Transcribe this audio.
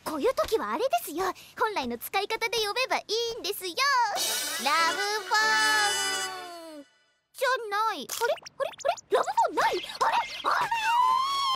こういう時はあれですよ。本来の使い方で呼べばいいんですよ。ラブフォンじゃない。あれラブフォンない。あれあるよ。